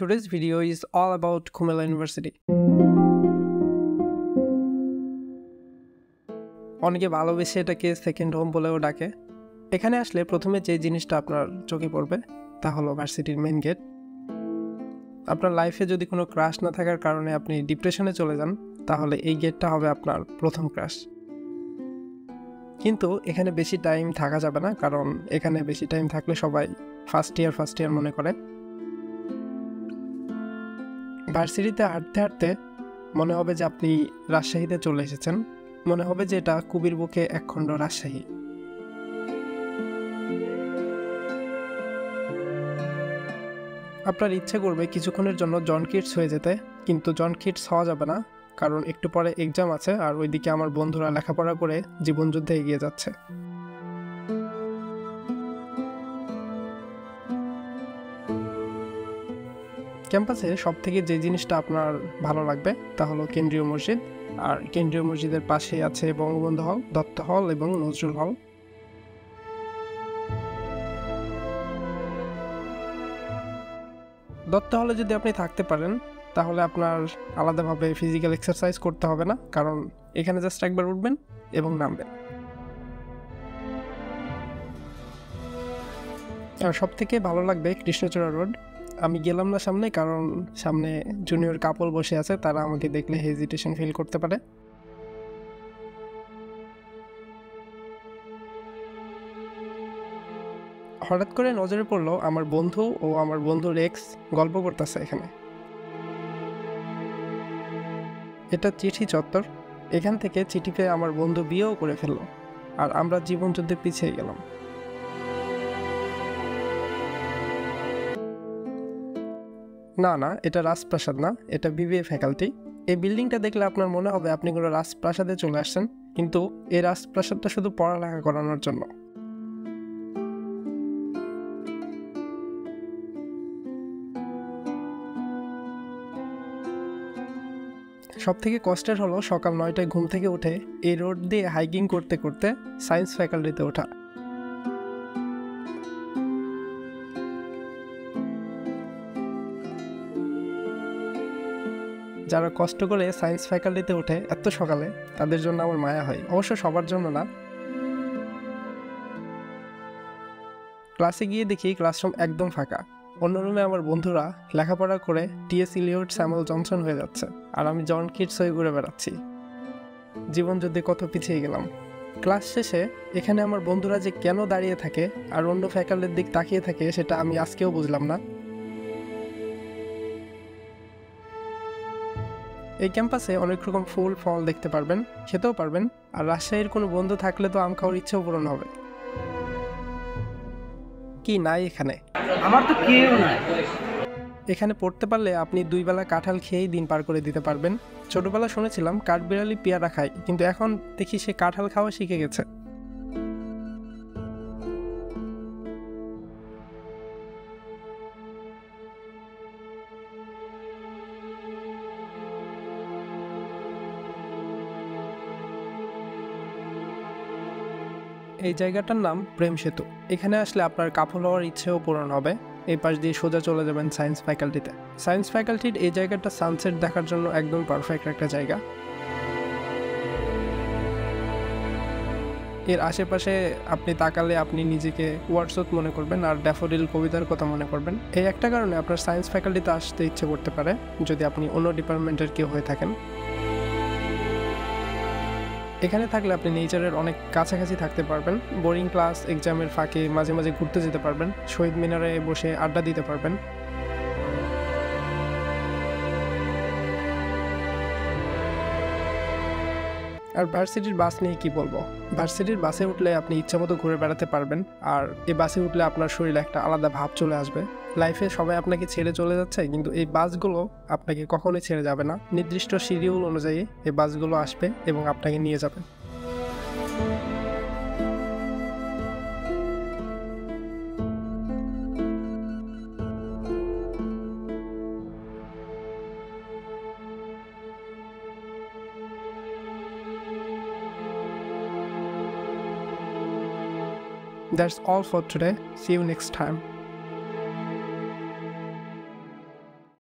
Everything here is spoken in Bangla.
Today's video is all about Comilla University. অনেকে ভালোবেসে এটাকে সেকেন্ড হোম বলেও ডাকে। এখানে আসলে প্রথমে যে জিনিসটা আপনার চোখে পড়বে তা হলো ভার্সিটির মেইন গেট। আপনার লাইফে যদি কোনো ক্রাশ না থাকার কারণে আপনি ডিপ্রেশনে চলে যান, তাহলে এই গেটটা হবে আপনার প্রথম ক্রাশ। কিন্তু এখানে বেশি টাইম থাকা যাবে না, কারণ এখানে বেশি টাইম থাকলে সবাই ফার্স্ট ইয়ার মনে করে। ভার্সিটিতে হাঁটতে হাঁটতে মনে হবে যে আপনি রাজশাহীতে চলে এসেছেন, মনে হবে যে এটা কুবির বুকে একখণ্ড রাজশাহী। আপনার ইচ্ছে করবে কিছুক্ষণের জন্য জন কিডস হয়ে যেতে, কিন্তু জন কিডস হওয়া যাবে না, কারণ একটু পরে এক্সাম আছে আর ওইদিকে আমার বন্ধুরা লেখাপড়া করে জীবনযুদ্ধে এগিয়ে যাচ্ছে। ক্যাম্পাসে সব থেকে যে জিনিসটা আপনার ভালো লাগবে তা হলো কেন্দ্রীয় মসজিদ, আর কেন্দ্রীয় মসজিদের পাশে আছে বঙ্গবন্ধু হল, দত্ত হল এবং নজরুল হল। দত্ত হলে যদি আপনি থাকতে পারেন তাহলে আপনার আলাদাভাবে ফিজিক্যাল এক্সারসাইজ করতে হবে না, কারণ এখানে জাস্ট একবার উঠবেন এবং নামবেন। আর সব থেকে ভালো লাগবে কৃষ্ণচূড়া রোড। আমি গেলাম না সামনে, কারণ সামনে জুনিয়র কাপল বসে আছে, তারা আমাকে দেখলে হেজিটেশন ফিল করতে পারে। হঠাৎ করে নজরে পড়লো আমার বন্ধু ও আমার বন্ধুর এক্স গল্প করতেছে এখানে। এটা চিঠি চত্বর। এখান থেকে চিঠি পেয়ে আমার বন্ধু বিয়েও করে ফেললো, আর আমরা জীবনযুদ্ধে পিছিয়ে গেলাম। না, এটা রাজপ্রাসাদ না, এটা বিবিএ ফ্যাকাল্টি। এই বিল্ডিংটা দেখলে আপনার মনে হবে আপনি কোনো রাজপ্রাসাদে চলে আসছেন, কিন্তু এই রাজপ্রাসাদটা শুধু পড়ালেখা করানোর জন্য। সব থেকে কষ্টের হলো সকাল 9টায় ঘুম থেকে উঠে এই রোড দিয়ে হাইকিং করতে করতে সায়েন্স ফ্যাকাল্টিতে ওঠা। যারা কষ্ট করে সায়েন্স ফ্যাকাল্টিতে ওঠে এত সকালে, তাদের জন্য আমার মায়া হয়, অবশ্য সবার জন্য না। ক্লাসে গিয়ে দেখি ক্লাসরুম একদম ফাঁকা। অন্য রুমে আমার বন্ধুরা লেখাপড়া করে টিএস ইলিয়ট, স্যামুয়েল জনসন হয়ে যাচ্ছে, আর আমি জন কিডস হয়ে ঘুরে বেড়াচ্ছি। জীবনযুদ্ধে কত পিছিয়ে গেলাম। ক্লাস শেষে এখানে আমার বন্ধুরা যে কেন দাঁড়িয়ে থাকে আর অন্য ফ্যাকাল্টির দিক তাকিয়ে থাকে, সেটা আমি আজকেও বুঝলাম না। এই ক্যাম্পাসে অনেক রকম ফুল ফল দেখতে পারবেন, খেতেও পারবেন, আর রাজশাহীর কোনো বন্ধু থাকলে তো আম খাওয়ার ইচ্ছেও পূরণ হবে। কি নাই এখানে? আমার তো কেউ নাই। এখানে পড়তে পারলে আপনি 2 বেলা কাঁঠাল খেয়েই দিন পার করে দিতে পারবেন। ছোটবেলা শুনেছিলাম কাঠবিড়ালি পেয়ারা খায়, কিন্তু এখন দেখি সে কাঁঠাল খাওয়া শিখে গেছে। এই জায়গাটার নাম প্রেম সেতু। এখানে আসলে আপনার কাপল হওয়ার ইচ্ছেও পূরণ হবে। এই পাশ দিয়ে সোজা চলে যাবেন সায়েন্স ফ্যাকাল্টিতে। সায়েন্স ফ্যাকাল্টির এই জায়গাটা সানসেট দেখার জন্য একদম পারফেক্ট একটা জায়গা। এর আশেপাশে আপনি তাকালে আপনি নিজেকে ওয়ার্ডসওয়ার্থ মনে করবেন আর ড্যাফোডিল কবিতার কথা মনে করবেন। এই একটা কারণে আপনার সায়েন্স ফ্যাকাল্টিতে আসতে ইচ্ছে করতে পারে, যদি আপনি অন্য ডিপার্টমেন্টের কেউ হয়ে থাকেন। এখানে থাকলে আপনি নেচারের অনেক কাছাকাছি থাকতে পারবেন। বোরিং ক্লাস, এক্সামের ফাঁকে মাঝে মাঝে ঘুরতে যেতে পারবেন, শহীদ মিনারে বসে আড্ডা দিতে পারবেন। আর ভার্সিটির বাস নিয়ে কি বলবো, ভার্সিটির বাসে উঠলে আপনি ইচ্ছামতো ঘুরে বেড়াতে পারবেন, আর এই বাসে উঠলে আপনার শরীরে একটা আলাদা ভাব চলে আসবে। লাইফে সবাই আপনাকে ছেড়ে চলে যাচ্ছে, কিন্তু এই বাসগুলো আপনাকে কখনোই ছেড়ে যাবে না। নির্দিষ্ট শিডিউল অনুযায়ী এই বাসগুলো আসবে এবং আপনাকে নিয়ে যাবে। That's all for today. See you next time.